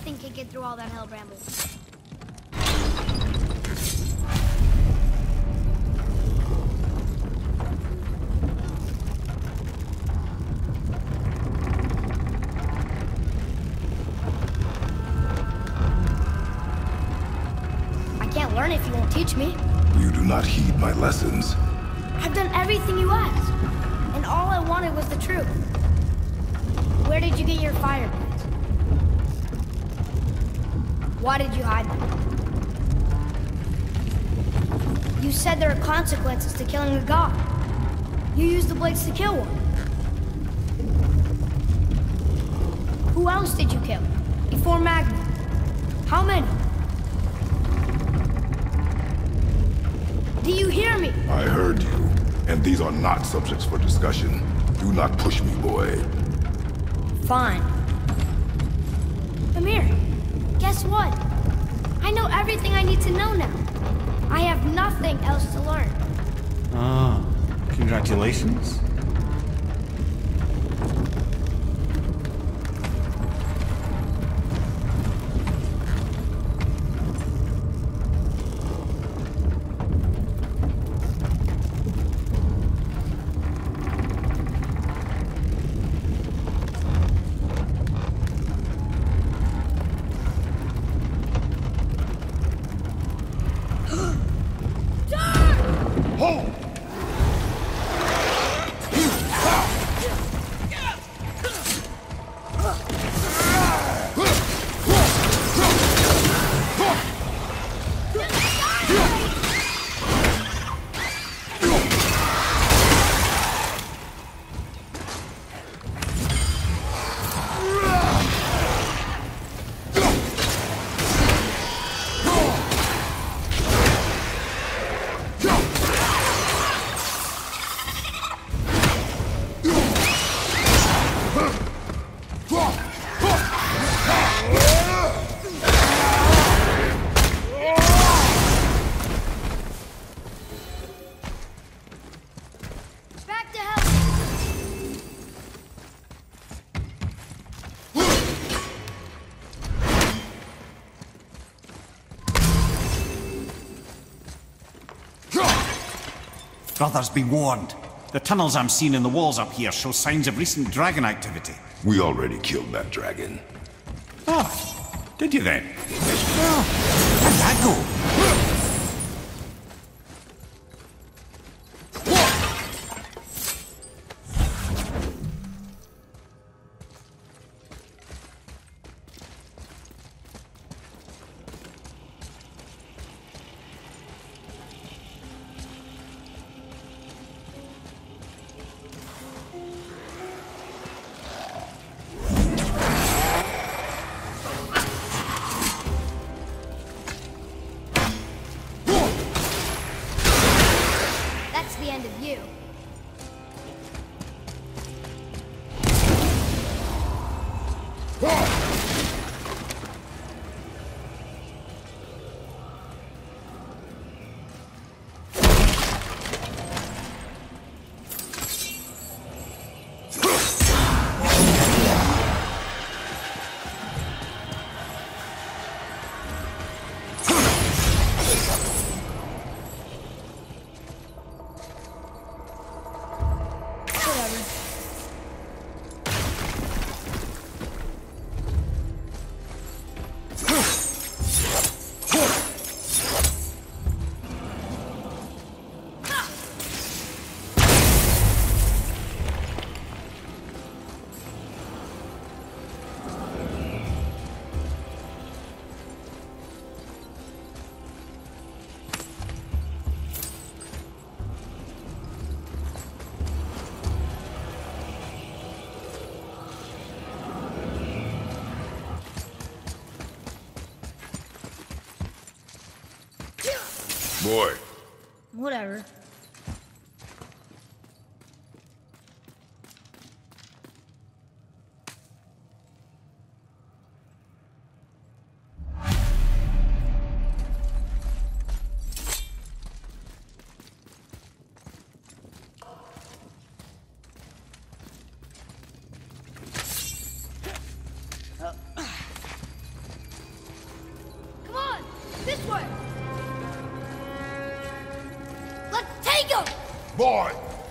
nothing can get through all that hell bramble. I can't learn if you won't teach me. You do not heed my lessons. I've done everything you asked, and all I wanted was the truth. Where did you get your fire blades? Why did you hide them? You said there are consequences to killing a god. You used the blades to kill one. Who else did you kill? Before Magma? How many? Do you hear me? I heard you, and these are not subjects for discussion. Do not push me, boy. Fine. Amir, guess what? I know everything I need to know now. I have nothing else to learn. Ah, congratulations. Brothers, be warned. The tunnels I'm seeing in the walls up here show signs of recent dragon activity. We already killed that dragon. Oh, did you then? Well, how'd that go? That's the end of you. Boy. Whatever. boy!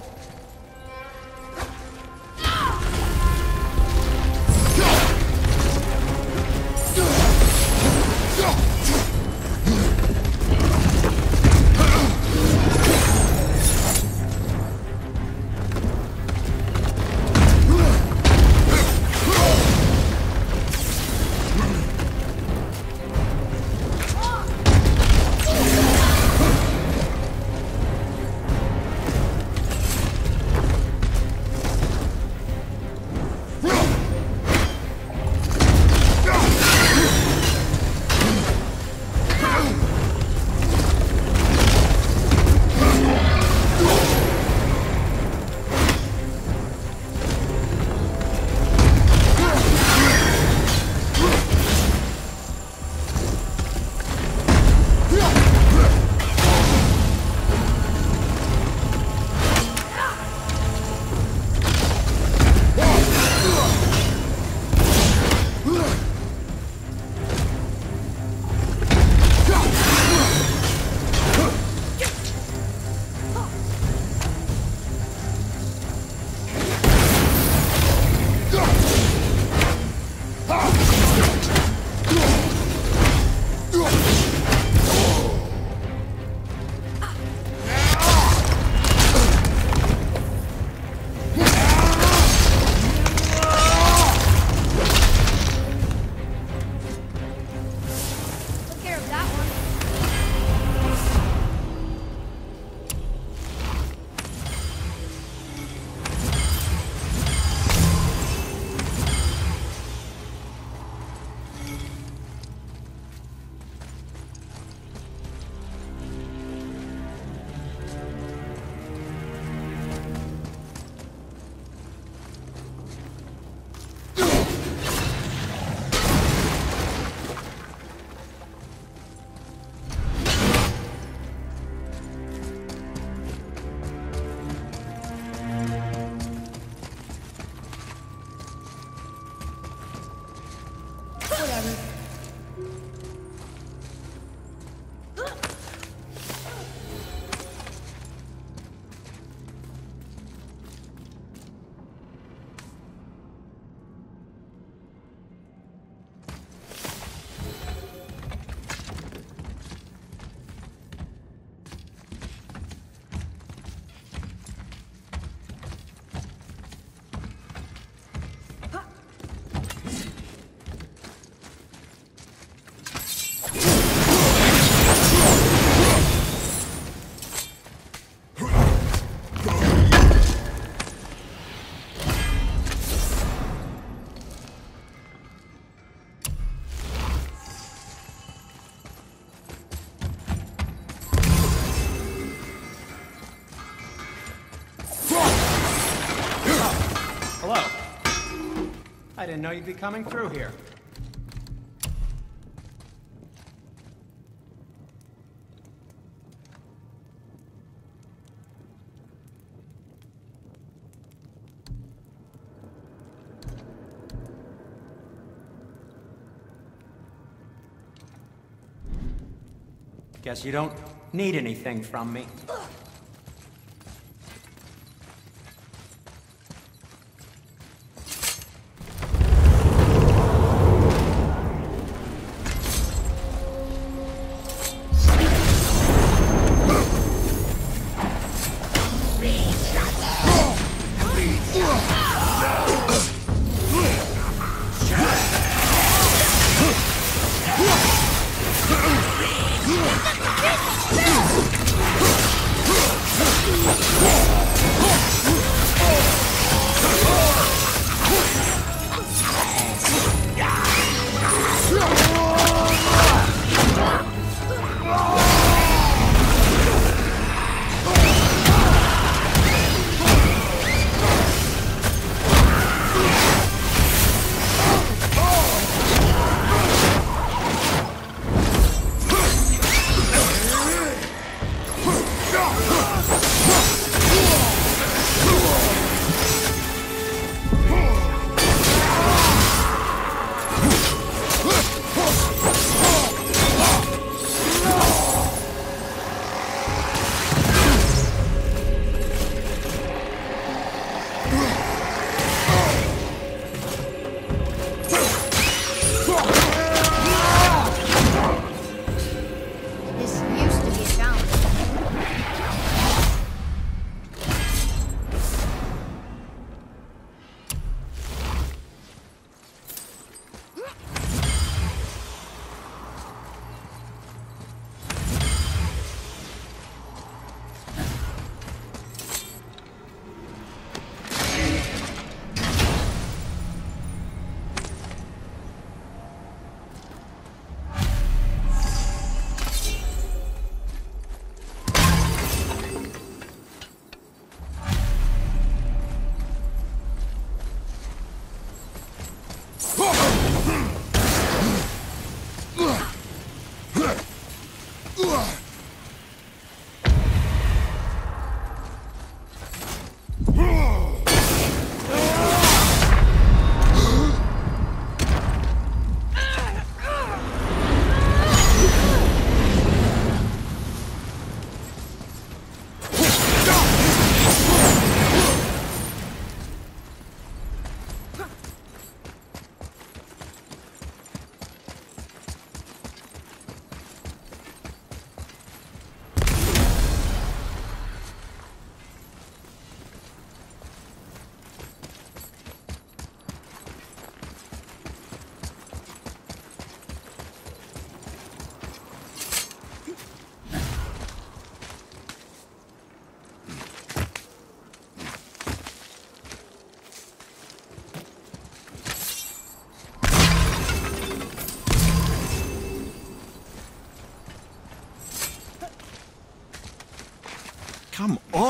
Took care of that one. Whatever. Hello. I didn't know you'd be coming through here. Guess you don't need anything from me.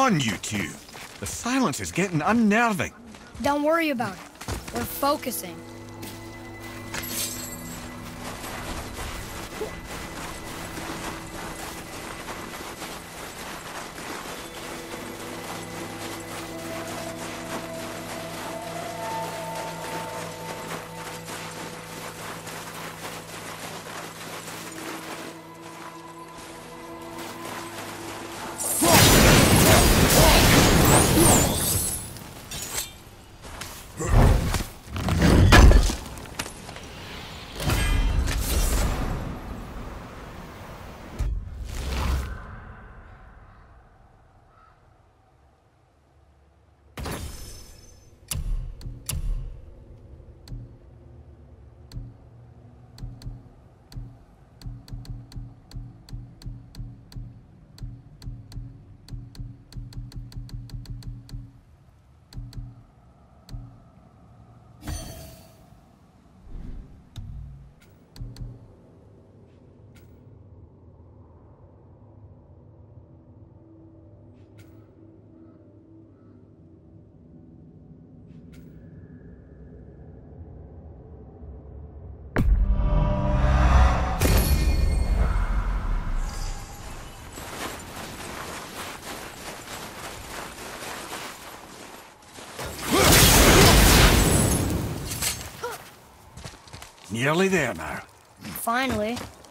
on, you two. The silence is getting unnerving. Don't worry about it. We're focusing. Nearly there now. Finally.